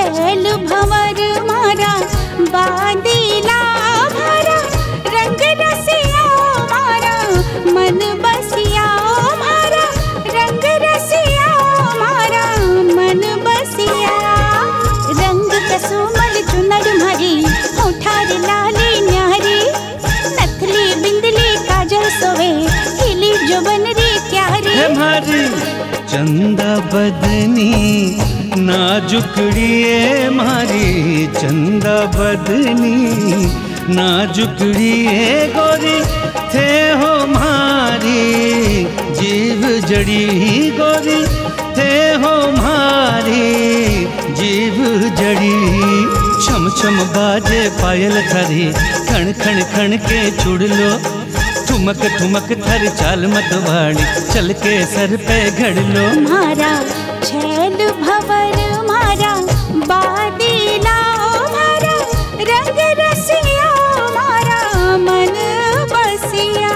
छैल भंवर मारा बांदीला मारा रंग रसिया मारा मन बसिया मारा रंग रसिया मारा मन बसिया रंग कसुमल चुनर मारी होठार लाली न्यारी नथली बिंदली काजल सोवे खिली जो बनरी क्यारी हमारी चंदा बदनी नाजुकड़िए मारी चंदा बदनी नाजुकड़िए गोरी थे हो मारी जीव जड़ी गोरी थे हो मारी जीव जड़ी छम छम बाजे पायल थारी खण खण खण के छुड़ लो ठुमक ठुमक थर चाल मतवाड़ी चल के सर पे घड़ लो मारा छैल भंवर मारा बादीला मारा रंग रसिया मारा मन बसिया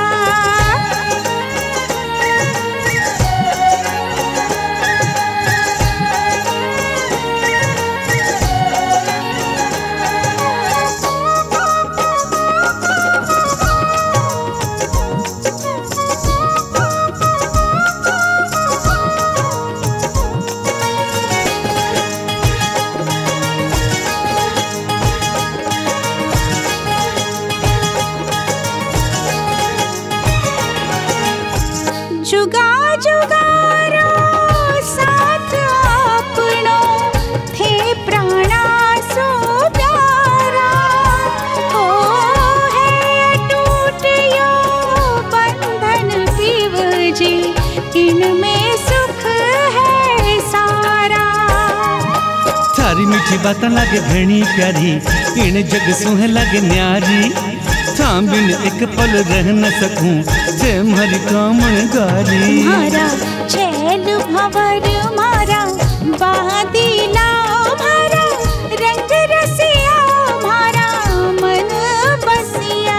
जुगा जुगारो साथ अपनो थे प्राणा सो प्यारा हो है अटूट यो बंधन पीव जी इनमें सुख है सारा थारी मीठी बात लगे घनी प्यारी इन जग सुह लगे न्यारी थाम बिन एक पल रह न सकूं से मरी कामन गारी मारा छैल भंवर मारा बादीला मारा रंग रसिया मारा मन बसिया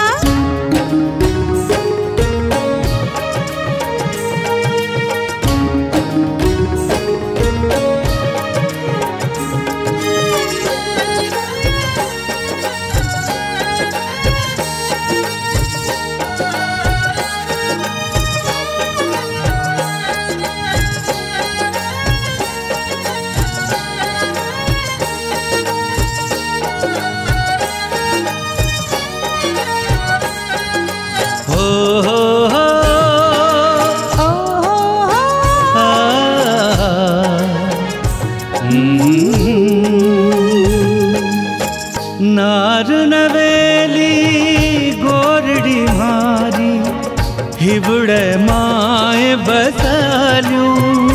नार नवेली गोरड़ी मारी हिवड़े माए बसालू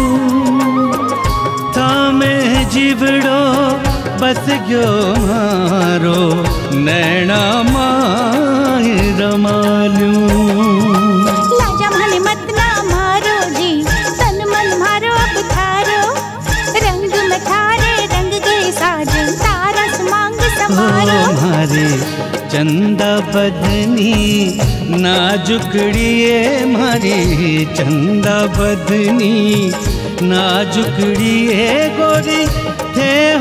थामे जीवड़ो बस गयो मारो नैना माए रमालू लाजा माने मत ना मारो जी तन मन मारो अब थारो रंग में थारे रंग गए साजन तारा मांग समारो मारे चंदा बदनी नाजुकड़िए मारी चंदा बदनी नाजुकड़िए गोरी थे